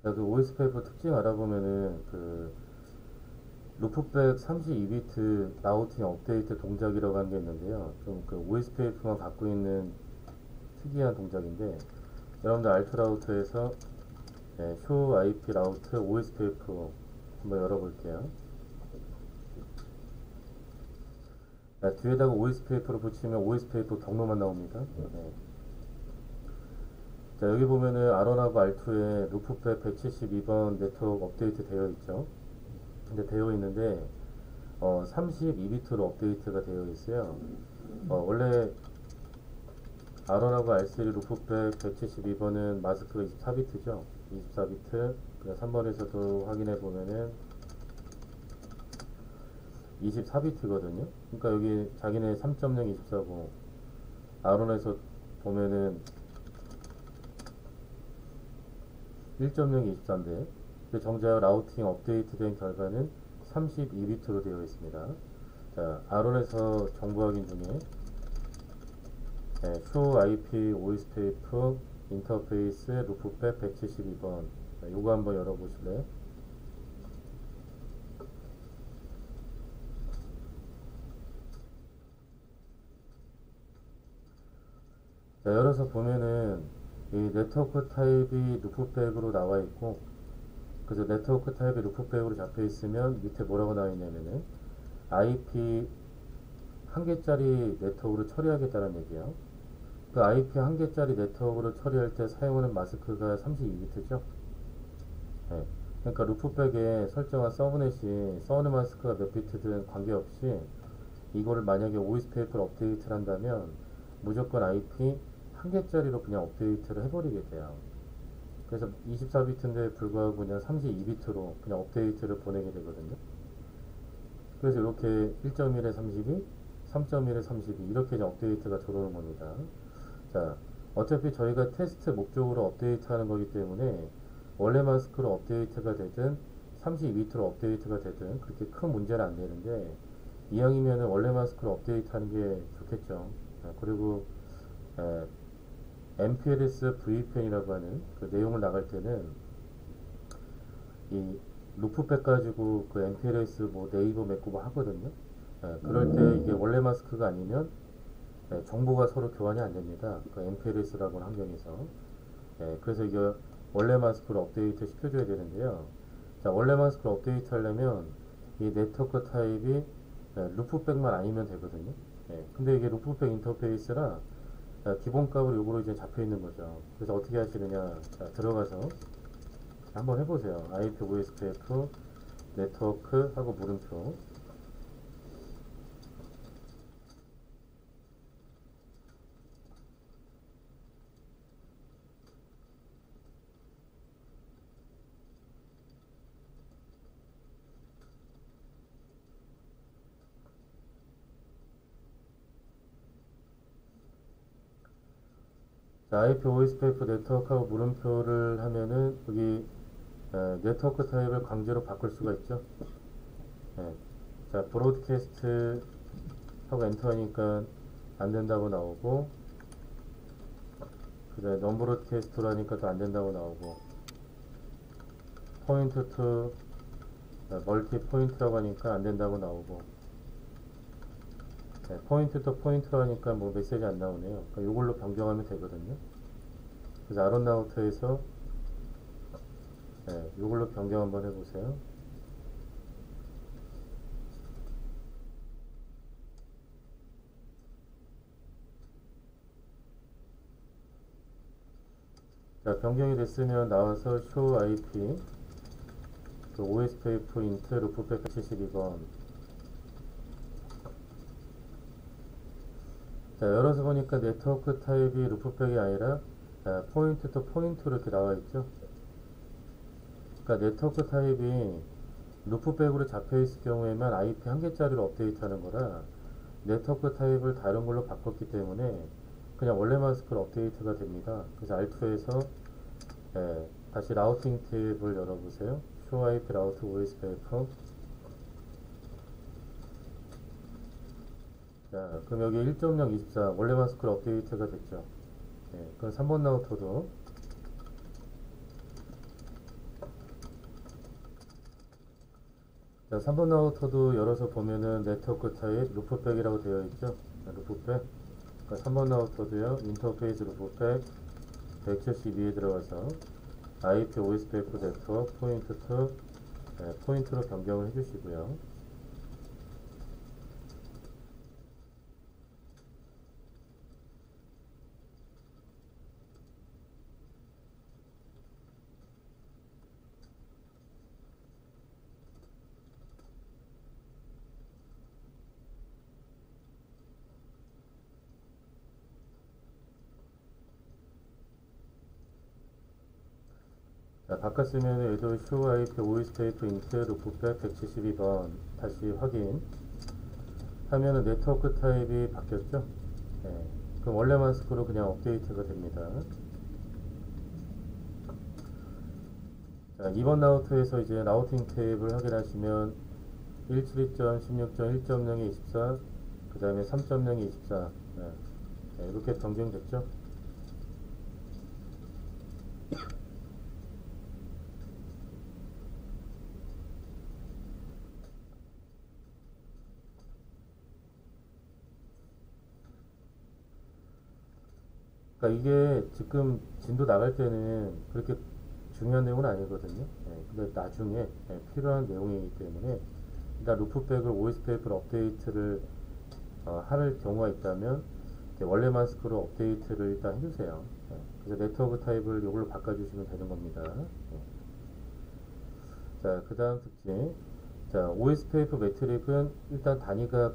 그 OS페이퍼 특징 알아보면은 그 루프백 32비트 라우팅 업데이트 동작이라고 하는 게 있는데요. 좀 그 OS페이퍼만 갖고 있는 특이한 동작인데, 여러분들 알트 라우터에서 쇼 IP 라우트 OS페이퍼 한번 열어볼게요. 뒤에다가 OS페이퍼를 붙이면 OS페이퍼 경로만 나옵니다. 네. 자, 여기 보면은 아론하고 알투에 루프백 172번 네트워크 업데이트 되어 있죠. 근데 되어 있는데 32비트로 업데이트가 되어 있어요. 원래 아론하고 R3 루프백 172번은 마스크가 24비트죠. 24비트. 3번에서도 확인해 보면은 24비트거든요. 그러니까 여기 자기네 3.0 24고 아론에서 보면은 1.0 24인데 정작 라우팅 업데이트된 결과는 32비트로 되어 있습니다. 자, 아론에서 정보 확인 중에 show IP OS페이프 인터페이스 루프백 172번 요거 한번 열어보실래요? 자, 열어서 보면은 이 네트워크 타입이 루프백으로 나와 있고, 그래서 네트워크 타입이 루프백으로 잡혀 있으면 밑에 뭐라고 나와 있냐면은 IP 한 개짜리 네트워크로 처리하겠다는 얘기예요. 그 IP 한 개짜리 네트워크로 처리할 때 사용하는 마스크가 32비트죠. 네. 그러니까 루프백에 설정한 서브넷이 서브넷 마스크가 몇 비트든 관계없이 이거를 만약에 OS페이퍼를 업데이트를 한다면 무조건 IP 한 개짜리로 그냥 업데이트를 해버리게 돼요. 그래서 24비트인데 불구하고 그냥 32비트로 그냥 업데이트를 보내게 되거든요. 그래서 이렇게 1.1에 32, 3.1에 32 이렇게 이제 업데이트가 들어오는 겁니다. 자, 어차피 저희가 테스트 목적으로 업데이트하는 거기 때문에 원래 마스크로 업데이트가 되든 32비트로 업데이트가 되든 그렇게 큰 문제는 안 되는데, 이왕이면 원래 마스크로 업데이트하는 게 좋겠죠. 그리고 MPLS VPN이라고 하는 그 내용을 나갈 때는 이 루프백 가지고 그 MPLS 뭐 네이버 메꾸고 하거든요. 그럴 때 이게 원래 마스크가 아니면 정보가 서로 교환이 안 됩니다. 그 MPLS라고 하는 환경에서. 그래서 이게 원래 마스크로 업데이트 시켜줘야 되는데요. 자, 원래 마스크로 업데이트 하려면 이 네트워크 타입이 루프백만 아니면 되거든요. 근데 이게 루프백 인터페이스라 기본값으로 요거로 이제 잡혀 있는 거죠. 그래서 어떻게 하시느냐. 자, 들어가서 한번 해보세요. IP OSPF 네트워크 하고 물음표. 자, IP OSPF 네트워크하고 물음표를 하면은 여기 네트워크 타입을 강제로 바꿀 수가 있죠. 예. 자, 브로드캐스트 하고 엔터 하니까 안 된다고 나오고, 그 다음에 non 브로드캐스트로 하니까 또 안 된다고 나오고, 포인트 투 멀티 포인트라고 하니까 안 된다고 나오고, 포인트 또 포인트로 하니까 뭐 메시지 안 나오네요. 그러니까 이걸로 변경하면 되거든요. 그래서 아론 라우터에서 이걸로 변경 한번 해보세요. 자, 변경이 됐으면 나와서 show IP 그 OSPF int 루프 172번. 자, 열어서 보니까 네트워크 타입이 루프백이 아니라 포인트 또 포인트로 이렇게 나와 있죠. 그러니까 네트워크 타입이 루프백으로 잡혀 있을 경우에만 IP 한 개짜리로 업데이트하는 거라, 네트워크 타입을 다른 걸로 바꿨기 때문에 그냥 원래 마스크로 업데이트가 됩니다. 그래서 R2에서 다시 라우팅 탭을 열어보세요. show IP 라우트 OSPF. 자, 그럼 여기 1.0 24 원래 마스크로 업데이트가 됐죠. 그럼 3번 라우터도 자, 3번 라우터도 열어서 보면은 네트워크 타입 루프백이라고 되어 있죠. 루프백. 그러니까 3번 라우터도요. 인터페이스 루프백 172에 들어가서 IP OSPF 네트워크 포인트 2 포인트로 변경을 해주시고요. 자, 바꿨으면 얘도 show IP OSPF int 루프백 172번 다시 확인 하면은 네트워크 타입이 바뀌었죠. 네. 그럼 원래 마스크로 그냥 업데이트가 됩니다. 자, 2번 라우터에서 이제 라우팅 테이블 확인하시면 172.16.1.0에 24, 그 다음에 3.0에 24, 네. 네, 이렇게 변경됐죠. 그러니까 이게 지금 진도 나갈 때는 그렇게 중요한 내용은 아니거든요. 네, 근데 나중에 필요한 내용이기 때문에 일단 루프백을 OSPF로 업데이트를 할 경우가 있다면 원래 마스크로 업데이트를 일단 해주세요. 네, 그래서 네트워크 타입을 이걸로 바꿔주시면 되는 겁니다. 네. 자, 그 다음 특징. 자, OSPF 매트릭은 일단 단위가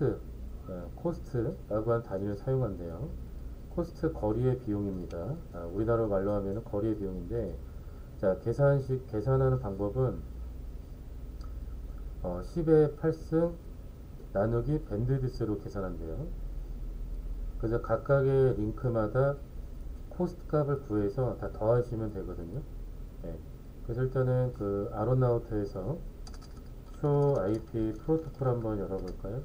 코스트라고 하는 단위를 사용한대요. 코스트 거리의 비용입니다. 우리나라 말로 하면 거리의 비용인데, 자, 계산하는 방법은 10의 8승 나누기 밴드위스로 계산한대요. 그래서 각각의 링크마다 코스트 값을 구해서 다 더하시면 되거든요. 네. 그래서 일단은 그 아론나우트에서 show IP 프로토콜 한번 열어볼까요?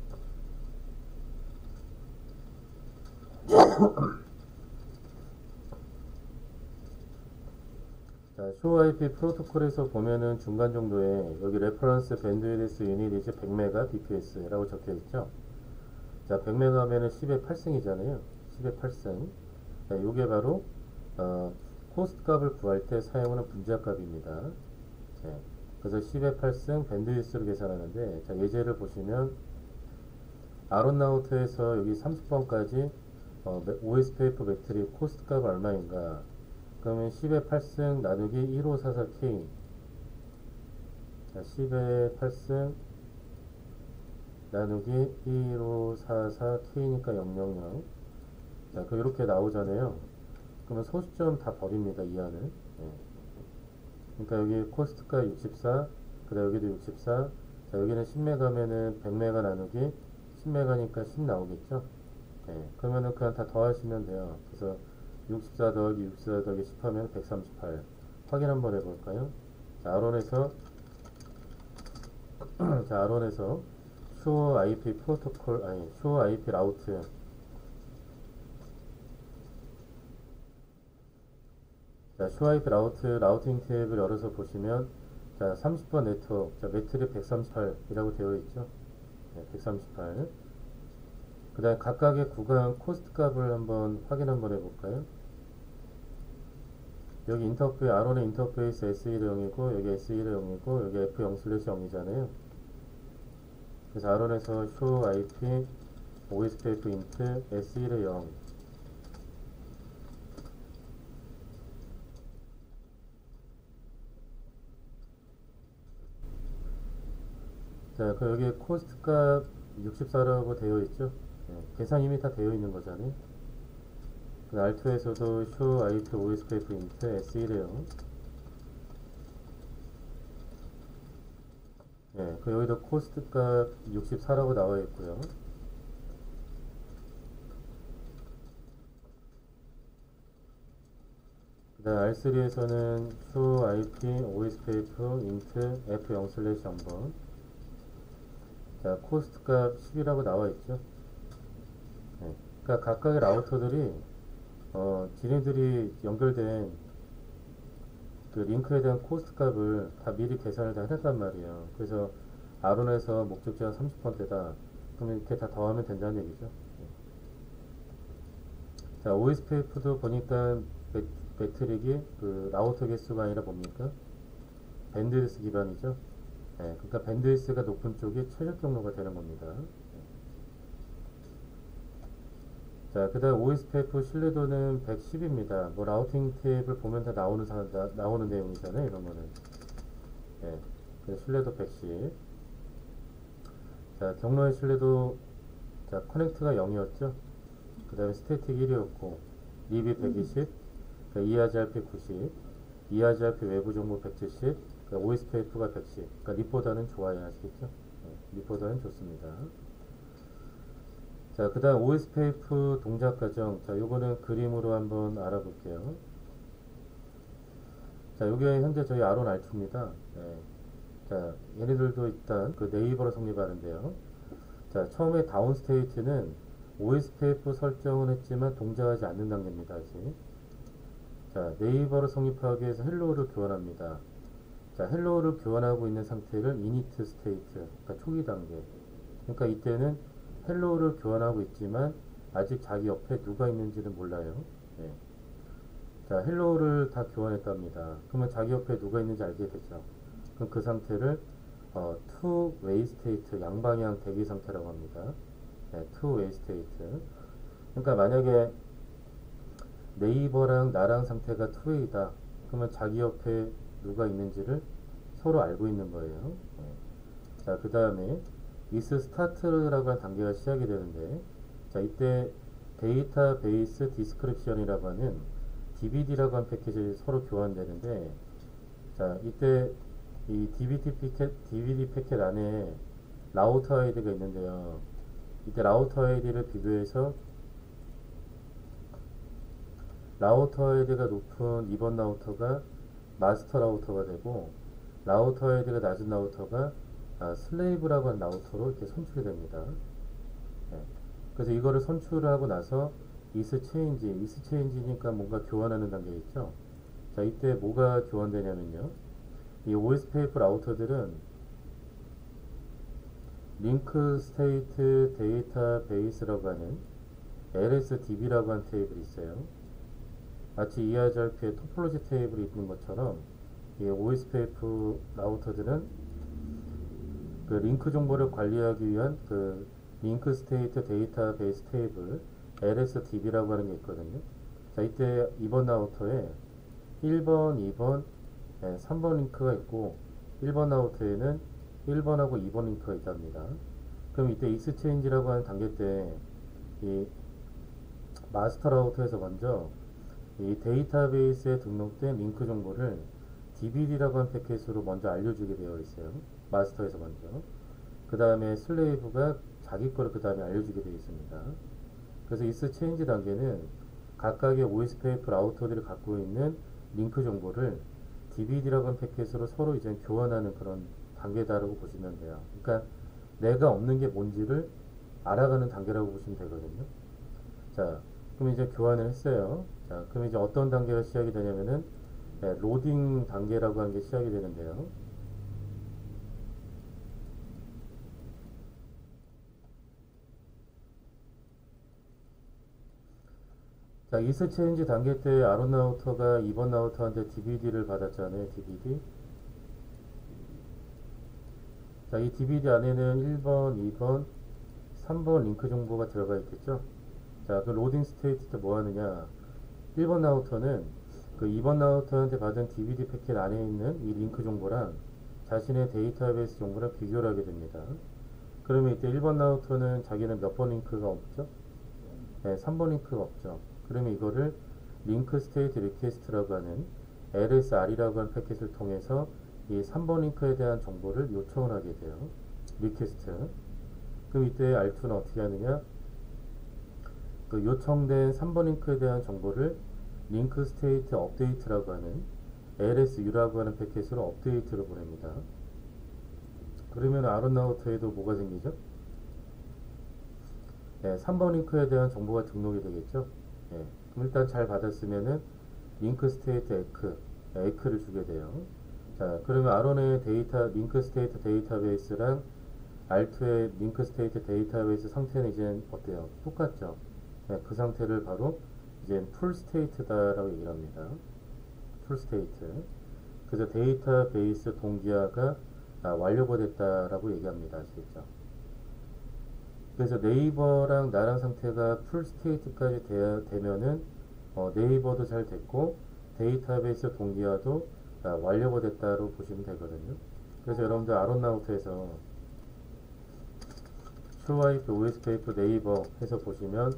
자, show IP 프로토콜에서 보면은 중간 정도에 여기 레퍼런스 밴드위드스 유닛 이제 100메가 bps라고 적혀 있죠. 자, 100메가 하면은 10의 8승이잖아요. 10의 8승. 자, 요게 바로 코스트 값을 구할 때 사용하는 분자값입니다. 네. 그래서 10의 8승 밴드위스로 계산하는데, 자, 예제를 보시면 아론나우트에서 여기 30번까지 OSPF 매트릭 코스트 값 얼마인가? 그러면 10의 8승 나누기 1544K. 자, 10의 8승 나누기 1544K니까 000. 자, 그 이렇게 나오잖아요. 그러면 소수점 다 버립니다. 이 안을. 네. 그러니까 여기 코스트가 64, 그 다음 여기도 64. 자, 여기는 10메가면은 100메가 나누기 10메가니까 10 나오겠죠. 네. 그러면은 그냥 다 더하시면 돼요. 그래서 64 더하기 64 더하기 10 하면 138. 확인 한번 해볼까요? 자, 아론에서 자, 아론에서 show IP 프로토콜, 아니, show IP 라우트. 자, show IP 라우트, 라우팅 탭을 열어서 보시면, 자, 30번 네트워크, 자, 매트릭 138이라고 되어 있죠. 네, 138. 그 다음 각각의 구간 코스트 값을 한번 확인 한번 해볼까요? 여기 아론의 인터페이스 SE를 0이고, 여기 SE를 0이고, 여기 F0/0이잖아요. 그래서 아론에서 show IP OSPF int SE를 0. 자, 그 여기 코스트 값 64라고 되어 있죠. 네, 계산 이미 다 되어 있는 거잖아요. 그 R2에서도 show IP OSPF int SE래요. 네, 그 여기도 코스트 값 64라고 나와 있고요. 그 다음 R3에서는 show IP OSPF int F0/0번. 자, 코스트 값 10이라고 나와 있죠. 네, 그러니까 각각의 라우터들이 지네들이 연결된 그 그 링크에 대한 코스트 값을 다 미리 계산을 다 해놨단 말이에요. 그래서 아론에서 목적지가 30%다. 그럼 이렇게 다 더하면 된다는 얘기죠. 자, OSPF도 보니까 매트릭이 그 라우터 개수가 아니라 뭡니까? 밴드위스 기반이죠. 네, 그러니까 밴드위스가 높은 쪽이 최적 경로가 되는 겁니다. 자, 그 다음 OSPF 신뢰도는 110입니다. 뭐 라우팅 탭을 보면 다 나오는 내용이잖아요. 이런 거는. 네, 그래서 신뢰도 110. 자, 경로의 신뢰도, 자, 커넥트가 0이었죠. 그 다음에 스태틱 1이었고, 립이 120, ERGRP 90, ERGRP 외부 정보 170, OSPF가 110. 그러니까 립보다는 좋아요. 아시겠죠? 네, 립보다는 좋습니다. 자, 그 다음 OSPF 동작 과정. 자, 요거는 그림으로 한번 알아볼게요. 자, 요게 현재 저희 아론 R2입니다. 네. 자, 얘네들도 일단 그 네이버로 성립하는데요. 자, 처음에 다운 스테이트는 OSPF 설정은 했지만 동작하지 않는 단계입니다. 아직. 자, 네이버로 성립하기 위해서 헬로우를 교환합니다. 자, 헬로우를 교환하고 있는 상태를 이니트 스테이트, 그러니까 초기 단계. 그러니까 이때는 헬로우를 교환하고 있지만 아직 자기 옆에 누가 있는지는 몰라요. 네. 자, 헬로우를 다 교환했답니다. 그러면 자기 옆에 누가 있는지 알게 되죠. 그럼 그 상태를 two way state, 양방향 대기 상태라고 합니다. 네, two way state. 그러니까 만약에 네이버랑 나랑 상태가 two way다. 그러면 자기 옆에 누가 있는지를 서로 알고 있는 거예요. 네. 자, 그 다음에 is start라고 하는 단계가 시작이 되는데, 자, 이때 데이터베이스 디스크립션이라고 하는 DBD라고 하는 패키지 서로 교환되는데, 자, 이때 이 DVD 패켓 안에 라우터 아이디가 있는데요. 이때 라우터 아이디를 비교해서 라우터 아이디가 높은 2번 라우터가 마스터 라우터가 되고, 라우터 아이디가 낮은 라우터가 슬레이브라고 하는 라우터로 이렇게 선출이 됩니다. 네. 그래서 이거를 선출을 하고 나서 is change니까 뭔가 교환하는 단계 있죠. 자, 이때 뭐가 교환되냐면요. 이 OSPF 라우터들은 링크 스테이트 데이터베이스라고 하는 LSDB라고 하는 테이블이 있어요. 마치 ERGRP의 토폴로지 테이블이 있는 것처럼 이 OSPF 라우터들은 그 링크 정보를 관리하기 위한 그 링크 스테이트 데이터베이스 테이블 LSDB라고 하는 게 있거든요. 자, 이때 2번 라우터에 1번, 2번, 3번 링크가 있고 1번 라우터에는 1번하고 2번 링크가 있답니다. 그럼 이때 익스체인지라고 하는 단계 때 이 마스터 라우터에서 먼저 이 데이터베이스에 등록된 링크 정보를 DBD라고 하는 패킷으로 먼저 알려주게 되어 있어요. 마스터에서 먼저. 그 다음에 슬레이브가 자기 거를 그 다음에 알려주게 되어 있습니다. 그래서 is change 단계는 각각의 OSPF 라우터들이 갖고 있는 링크 정보를 DBD라고 하는 패킷으로 서로 이제 교환하는 그런 단계다라고 보시면 돼요. 그러니까 내가 없는 게 뭔지를 알아가는 단계라고 보시면 되거든요. 자, 그럼 이제 교환을 했어요. 자, 그럼 이제 어떤 단계가 시작이 되냐면은 로딩 단계라고 하는 게 시작이 되는데요. 자, is change 단계 때 아론 라우터가 2번 라우터한테 DBD를 받았잖아요. DBD. 자, 이 DVD 안에는 1번, 2번, 3번 링크 정보가 들어가 있겠죠. 자, 그 로딩 스테이트 때 뭐 하느냐. 1번 라우터는 그 2번 라우터한테 받은 DVD 패킷 안에 있는 이 링크 정보랑 자신의 데이터베이스 정보랑 비교를 하게 됩니다. 그러면 이때 1번 라우터는 자기는 몇 번 링크가 없죠? 네, 3번 링크가 없죠. 그러면 이거를 링크 스테이트 리퀘스트라고 하는 LSR이라고 하는 패킷을 통해서 이 3번 링크에 대한 정보를 요청을 하게 돼요. 리퀘스트. 그럼 이때 R2는 어떻게 하느냐? 그 요청된 3번 링크에 대한 정보를 링크 스테이트 업데이트라고 하는 LSU라고 하는 패킷으로 업데이트를 보냅니다. 그러면 아론 라우터에도 뭐가 생기죠? 네, 3번 링크에 대한 정보가 등록이 되겠죠. 네, 그럼 일단 잘 받았으면은 링크 스테이트 에크 에크를 주게 돼요. 자, 그러면 R1의 데이터 링크 스테이트 데이터베이스랑 R2의 링크 스테이트 데이터베이스 상태는 이제 어때요? 똑같죠? 네, 그 상태를 바로 이제 풀 스테이트다라고 얘기를 합니다. 풀 스테이트. 그래서 데이터베이스 동기화가 완료가 됐다라고 얘기합니다. 아시겠죠? 그래서 네이버랑 나랑 상태가 풀 스테이트까지 되면은 네이버도 잘 됐고 데이터베이스 동기화도 완료가 됐다고 보시면 되거든요. 그래서 여러분들 아론나우트에서 쇼와이프 OS페이프 네이버 해서 보시면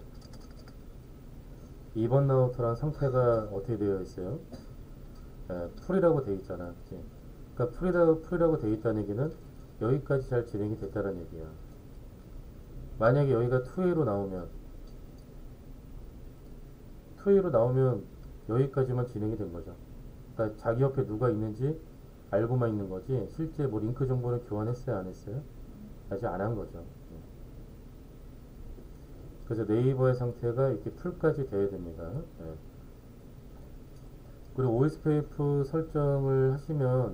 2번 나우트랑 상태가 어떻게 되어 있어요? 풀이라고 되어 있잖아. 그치? 그러니까 풀이라고 되어 있다는 얘기는 여기까지 잘 진행이 됐다는 얘기야. 만약에 여기가 2A로 나오면 여기까지만 진행이 된 거죠. 그러니까 자기 옆에 누가 있는지 알고만 있는 거지 실제 뭐 링크 정보를 교환했어요 안 했어요? 아직 안 한 거죠. 그래서 네이버의 상태가 이렇게 풀까지 돼야 됩니다. 예. 그리고 OSPF 설정을 하시면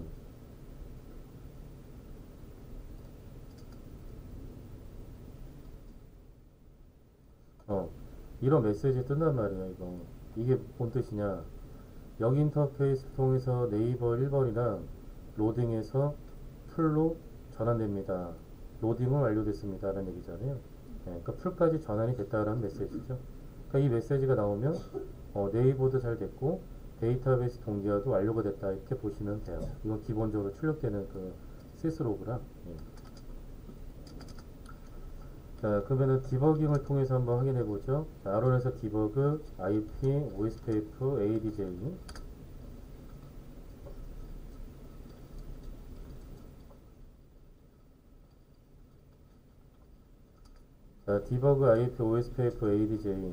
이런 메시지 뜬단 말이야. 이게 뭔 뜻이냐? 여기 인터페이스 통해서 네이버 1번이랑 로딩해서 풀로 전환됩니다. 로딩은 완료됐습니다. 라는 얘기잖아요. 그러니까 풀까지 전환이 됐다라는 메시지죠. 그러니까 이 메시지가 나오면 네이버도 잘 됐고 데이터베이스 동기화도 완료가 됐다 이렇게 보시면 돼요. 이건 기본적으로 출력되는 그 시스로그라. 자, 그러면은 디버깅을 통해서 한번 확인해 보죠. 아론에서 디버그 IP OSPF ADJ. 자, 디버그 IP OSPF ADJ.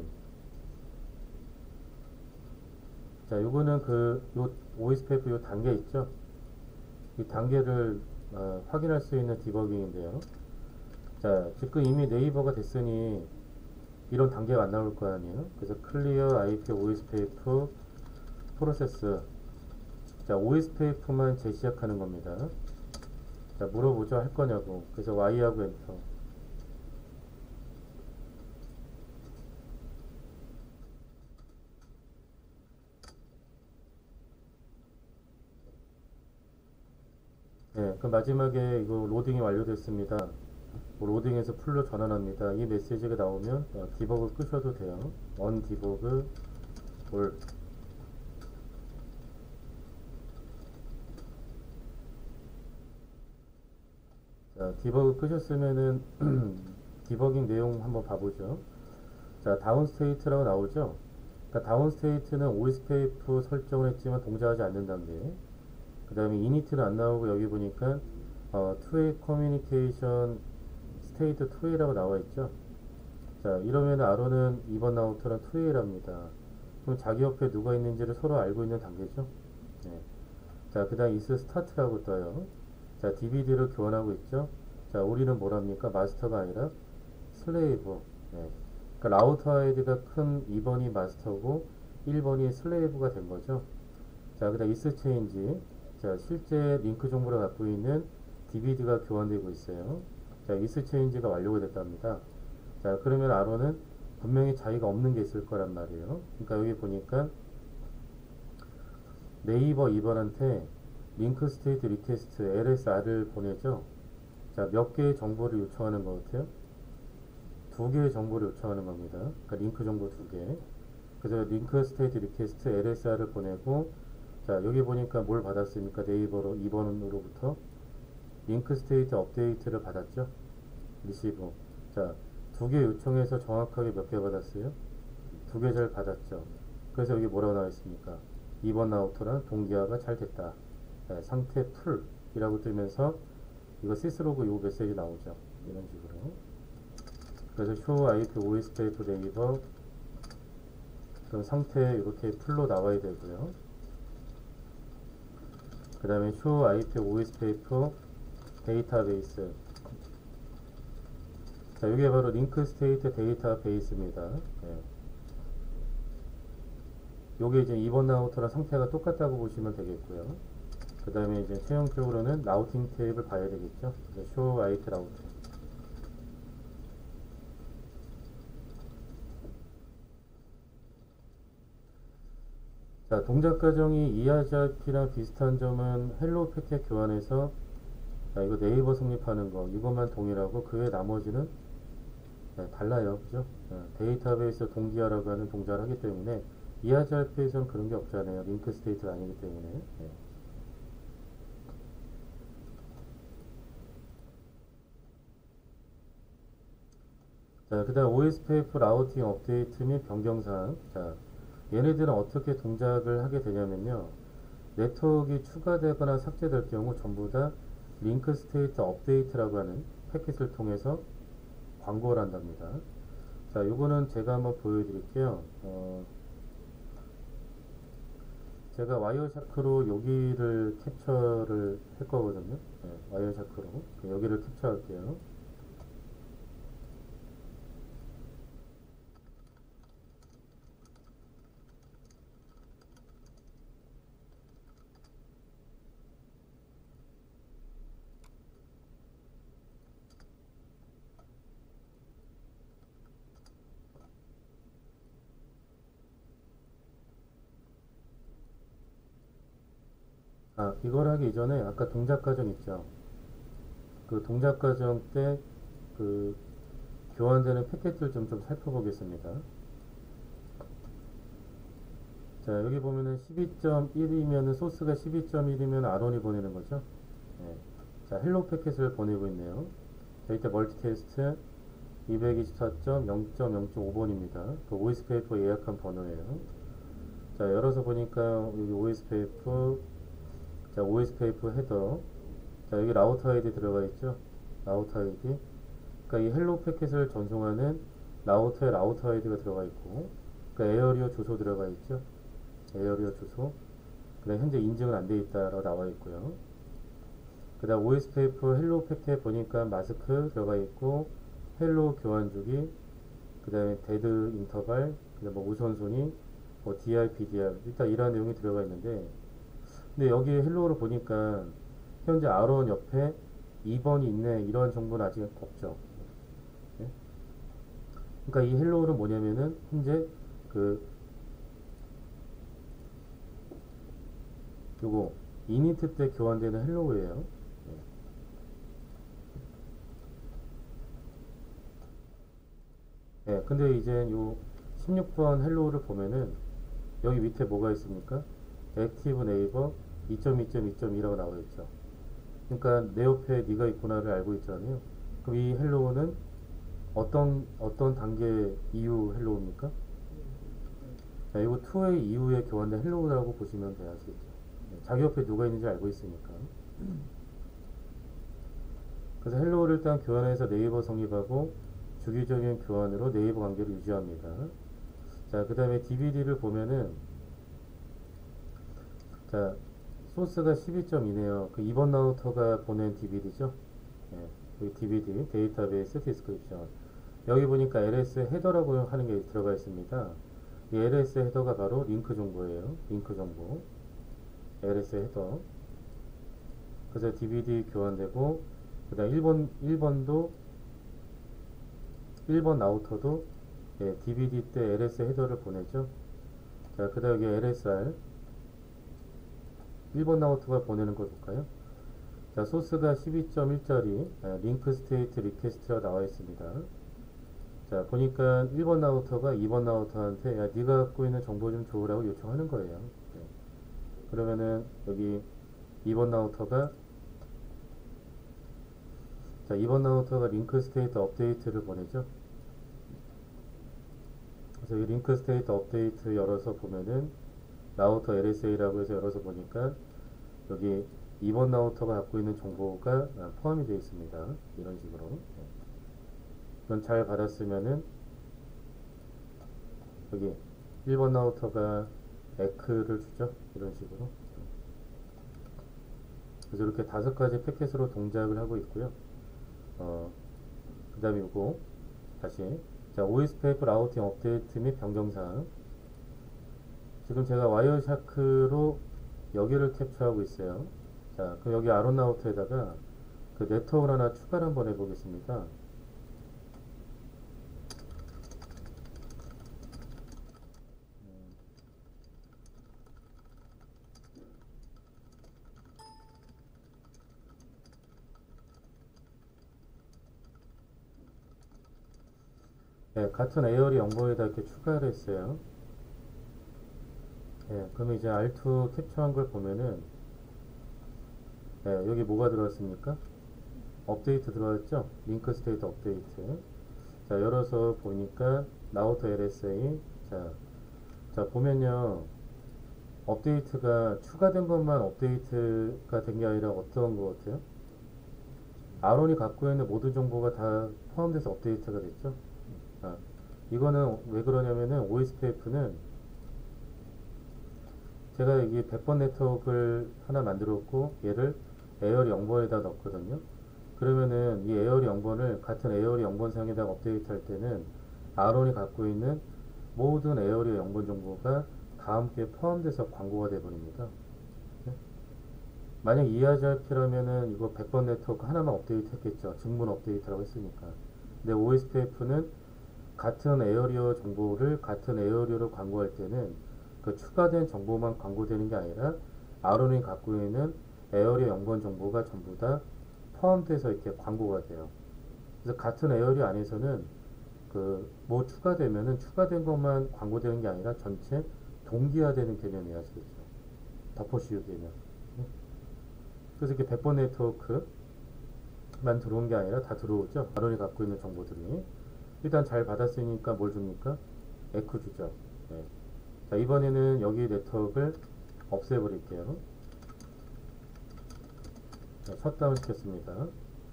자, 요거는 요 OSPF 요 단계 있죠? 이 단계를 확인할 수 있는 디버깅인데요. 자, 지금 이미 네이버가 됐으니 이런 단계가 안 나올 거 아니에요? 그래서 클리어 IP OSPF 프로세스. 자, OSPF만 재시작하는 겁니다. 자, 물어보죠. 할 거냐고. 그래서 Y하고 엔터. 네, 그 마지막에 이거 로딩이 완료됐습니다. 로딩해서 풀로 전환합니다. 이 메시지가 나오면 디버그 끄셔도 돼요. on 디버그 올. 자, 디버그 끄셨으면은 디버깅 내용 한번 봐보죠. 자, 다운 스테이트라고 나오죠. 그러니까 다운 스테이트는 OSPF 설정을 했지만 동작하지 않는 단계. 그 다음에 이니트는 안 나오고 여기 보니까 two-way communication state 2A라고 나와 있죠. 자, 이러면 아론은 2번 나우터랑 2A랍니다. 그럼 자기 옆에 누가 있는지를 서로 알고 있는 단계죠. 네. 자, 그 다음 is start라고 떠요. 자, DVD를 교환하고 있죠. 자, 우리는 뭐랍니까? 마스터가 아니라 슬레이브. 네. 그러니까 라우터 아이디가 큰 2번이 마스터고 1번이 슬레이브가 된 거죠. 자, 그 다음 is change. 자, 실제 링크 정보를 갖고 있는 DVD가 교환되고 있어요. 자, is change가 완료가 됐답니다. 자, 그러면 아론은 분명히 자기가 없는 게 있을 거란 말이에요. 그러니까 여기 보니까 네이버 2번한테 링크 스테이트 리퀘스트 LSR을 보내죠. 자, 몇 개의 정보를 요청하는 것 같아요? 2개의 정보를 요청하는 겁니다. 그러니까 링크 정보 2개. 그래서 링크 스테이트 리퀘스트 LSR을 보내고, 자, 여기 보니까 뭘 받았습니까? 네이버로 2번으로부터 링크 스테이트 업데이트를 받았죠. 리시브. 자, 2개 요청해서 정확하게 몇 개 받았어요? 2개 잘 받았죠. 그래서 여기 뭐라고 나와 있습니까? 2번 라우터랑 동기화가 잘 됐다. 네, 상태 풀이라고 뜨면서 이거 시스로그 요 메시지 나오죠. 이런 식으로. 그래서 show IP OSPF 네이버 그럼 상태 이렇게 풀로 나와야 되고요. 그 다음에 show IP OSPF 데이터베이스. 자, 이게 바로 링크 스테이트 데이터베이스입니다. 네. 요게 이제 2번 라우터랑 상태가 똑같다고 보시면 되겠고요. 그 다음에 이제 최종적으로는 라우팅 테이블 봐야 되겠죠. show right 라우터. 자, 동작 과정이 ERGRP랑 비슷한 점은 헬로 패킷 교환해서, 자, 이거 네이버 성립하는 거 이것만 동일하고 그 외 나머지는 달라요. 그죠? 데이터베이스 동기화라고 하는 동작을 하기 때문에 ERGRP에서는 그런 게 없잖아요. 링크 스테이트가 아니기 때문에. 자, 그 다음 OSPF 라우팅 업데이트 및 변경사항. 자, 얘네들은 어떻게 동작을 하게 되냐면요. 네트워크가 추가되거나 삭제될 경우 전부 다 링크 스테이트 업데이트라고 하는 패킷을 통해서 광고를 한답니다. 자, 요거는 제가 한번 보여드릴게요. 제가 와이어샤크로 여기를 캡처를 할 거거든요. 와이어샤크로 여기를 캡처할게요. 아, 이걸 하기 이전에 아까 동작 과정 있죠. 그 동작 과정 때 그 교환되는 패킷을 좀 살펴보겠습니다. 자, 여기 보면은 12.1이면은 소스가 12.1이면 R1이 보내는 거죠. 네. 자, 헬로 패킷을 보내고 있네요. 자, 이때 멀티 테스트 224.0.0.5번입니다. 그 OSPF 예약한 번호예요. 자, 열어서 보니까 여기 OSPF, 자, OSPF 헤더, 자, 여기 라우터 아이디 들어가 있죠. 라우터 아이디. 그러니까 이 헬로 패킷을 전송하는 라우터에 라우터 아이디가 들어가 있고, 그 에어리어 주소 들어가 있죠. 에어리어 주소. 그다음 현재 인증은 안 돼 있다라고 나와 있고요. 그다음 OSPF 헬로 패킷 보니까 마스크 들어가 있고, 헬로 교환 주기, 그다음에 데드 인터벌, 그다음 뭐 우선순위, 뭐 DI, PDR 일단 이런 내용이 들어가 있는데, 근데 여기 헬로우를 보니까 현재 R1 옆에 2번이 있네 이런 정보는 아직 없죠. 네? 그러니까 이 헬로우는 뭐냐면은 현재 그 요거 이니트 때 교환되는 헬로우예요. 예, 근데 이제 요 16번 헬로우를 보면은 여기 밑에 뭐가 있습니까? 액티브 네이버 2.2.2.2라고 나와 있죠. 그러니까 내 옆에 네가 있구나를 알고 있잖아요. 그럼 이 헬로우는 어떤 단계 이후 헬로우입니까? 자, 이거 2웨이 이후에 교환된 헬로우라고 보시면 돼요. 아시겠죠? 자기 옆에 누가 있는지 알고 있으니까. 그래서 헬로우를 일단 교환해서 네이버 성립하고 주기적인 교환으로 네이버 관계를 유지합니다. 자, 그 다음에 DVD를 보면은, 자, 소스가 12.2네요. 그 2번 라우터가 보낸 DVD죠. 예, 여기 DVD, 데이터베이스 디스크립션. 여기 보니까 LS 헤더라고 하는 게 들어가 있습니다. 이 LS 헤더가 바로 링크 정보예요. 링크 정보. LS 헤더. 그래서 DVD 교환되고, 그 다음 1번 라우터도 DVD 때 LS 헤더를 보내죠. 자, 그 다음 여기 LSR 1번 라우터가 보내는 거 볼까요? 자, 소스가 12.1짜리 링크 스테이트 리퀘스트가 나와 있습니다. 자, 보니까 1번 라우터가 2번 라우터한테 야, 네가 갖고 있는 정보 좀 줘라고 요청하는 거예요. 네. 그러면은 여기 2번 라우터가, 자, 2번 라우터가 링크 스테이트 업데이트를 보내죠. 그래서 이 링크 스테이트 업데이트 열어서 보면은 라우터 LSA라고 해서 열어서 보니까 여기 2번 라우터가 갖고 있는 정보가 포함이 되어 있습니다. 이런 식으로. 이건 잘 받았으면은 여기 1번 라우터가 에크를 주죠. 이런 식으로. 그래서 이렇게 5가지 패킷으로 동작을 하고 있고요. 그 다음에 이거 다시, 자, OSPF 라우팅 업데이트 및 변경사항. 지금 제가 와이어샤크로 여기를 캡처하고 있어요. 자, 그럼 여기 아론나우트에다가 그 네트워크를 하나 추가를 한번 해보겠습니다. 네, 같은 에어리 연보에다 이렇게 추가를 했어요. 네, 그러면 이제 R2 캡처한 걸 보면은 네, 여기 뭐가 들어왔습니까? 업데이트 들어왔죠? 링크 스테이트 업데이트. 자, 열어서 보니까 나우터 LSA. 자, 보면요. 업데이트가 추가된 것만 업데이트가 된 게 아니라 어떤 것 같아요? 아론이 갖고 있는 모든 정보가 다 포함돼서 업데이트가 됐죠? 아, 이거는 왜 그러냐면은 OSPF는 제가 여기 100번 네트워크를 하나 만들었고 얘를 에어리 0번에다 넣거든요. 그러면은 이 에어리 0번을 같은 에어리 0번상에다가 업데이트 할 때는 아론이 갖고 있는 모든 에어리 0번 정보가 다 함께 포함돼서 광고가 되어버립니다. 만약 ERGRP라면은 이거 100번 네트워크 하나만 업데이트 했겠죠. 증문 업데이트라고 했으니까. 근데 OSPF는 같은 에어리어 정보를 같은 에어리어로 광고할 때는 그 추가된 정보만 광고되는 게 아니라 아론이 갖고 있는 에어리어 연관 정보가 전부 다 포함돼서 이렇게 광고가 돼요. 그래서 같은 에어리어 안에서는 그 뭐 추가되면은 추가된 것만 광고되는 게 아니라 전체 동기화되는 개념이 아시겠죠? 덮어씌우 개념. 그래서 이렇게 100번 네트워크만 들어온 게 아니라 다 들어오죠. 아론이 갖고 있는 정보들이. 일단 잘 받았으니까 뭘 줍니까? 에코 주죠. 네. 자, 이번에는 여기 네트워크를 없애버릴게요. 자, 셧다운 시켰습니다.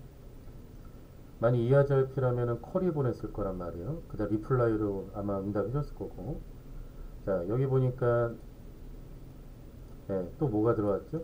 만약 ERGRP라면 쿼리 보냈을 거란 말이에요. 그 다음 리플라이로 아마 응답해줬을 거고. 자, 여기 보니까 네, 또 뭐가 들어왔죠?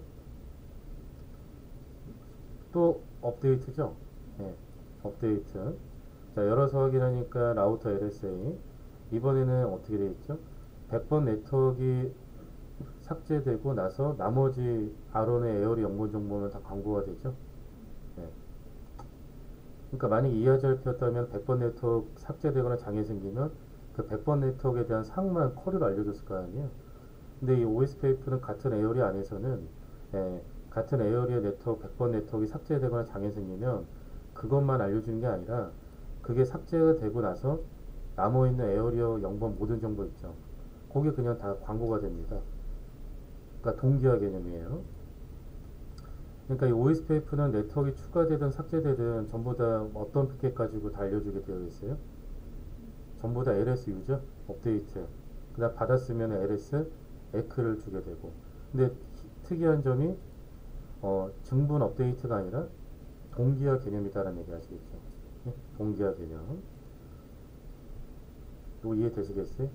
또 업데이트죠? 네, 업데이트. 자, 열어서 확인하니까 라우터 LSA. 이번에는 어떻게 되어 있죠? 100번 네트워크가 삭제되고 나서 나머지 아론의 에어리 연본 정보는 다 광고가 되죠. 네. 그러니까 만약 ERGRP였다면 100번 네트워크 삭제되거나 장애 생기면 그 100번 네트워크에 대한 사항만 쿼리로 알려줬을 거 아니에요. 근데 이 OSPF는 같은 에어리 안에서는 같은 에어리의 네트워크 100번 네트워크가 삭제되거나 장애 생기면 그것만 알려주는 게 아니라 그게 삭제가 되고 나서 남아있는 에어리어 0번 모든 정보 있죠. 그게 그냥 다 광고가 됩니다. 그러니까 동기화 개념이에요. 그러니까 이 OSPF는 네트워크가 추가되든 삭제되든 전부 다 어떤 피켓 가지고 다 알려주게 되어 있어요. 전부 다 LS 유저 업데이트. 그 다음 받았으면 LS 에크를 주게 되고. 근데 특이한 점이 증분 업데이트가 아니라 동기화 개념이다라는 얘기 아시겠죠? 네? 동기화 개념. 이거 이해되시겠어요?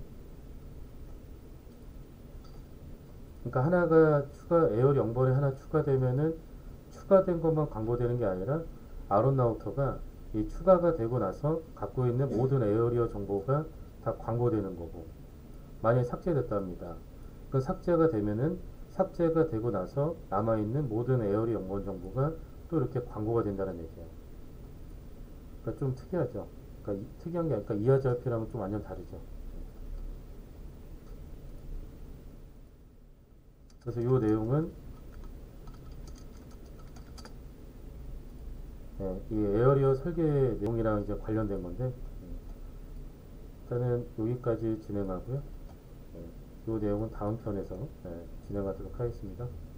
그러니까 하나가 에어리 0번에 하나 추가되면은 추가된 것만 광고되는 게 아니라 아론 라우터가 이 추가가 되고 나서 갖고 있는 모든 에어리어 정보가 다 광고되는 거고. 만약에 삭제됐다 합니다. 그 삭제가 되면은 삭제가 되고 나서 남아있는 모든 에어리 연관 정보가 또 이렇게 광고가 된다는 얘기예요. 그러니까 좀 특이하죠. 그러니까 특이한 게 아니라 ERGRP랑은 좀 완전 다르죠. 그래서 이 내용은 이 에어리어 설계 내용이랑 이제 관련된 건데 일단은 여기까지 진행하고요. 이 내용은 다음 편에서 진행하도록 하겠습니다.